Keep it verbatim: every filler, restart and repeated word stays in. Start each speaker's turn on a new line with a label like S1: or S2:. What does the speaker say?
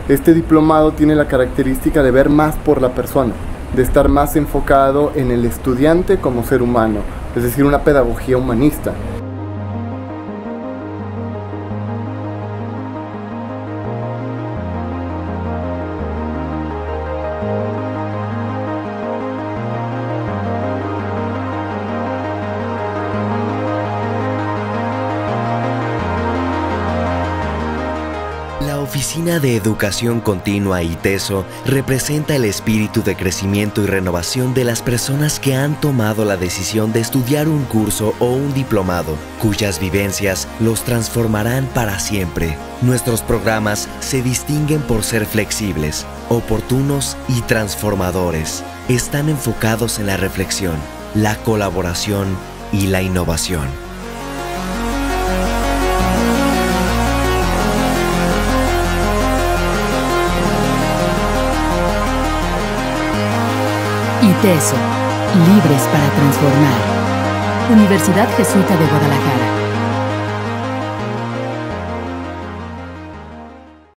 S1: Este diplomado tiene la característica de ver más por la persona, de estar más enfocado en el estudiante como ser humano, es decir, una pedagogía humanista.
S2: La Oficina de Educación Continua ITESO representa el espíritu de crecimiento y renovación de las personas que han tomado la decisión de estudiar un curso o un diplomado, cuyas vivencias los transformarán para siempre. Nuestros programas se distinguen por ser flexibles, oportunos y transformadores. Están enfocados en la reflexión, la colaboración y la innovación.
S3: ITESO, libres para transformar. Universidad Jesuita de Guadalajara.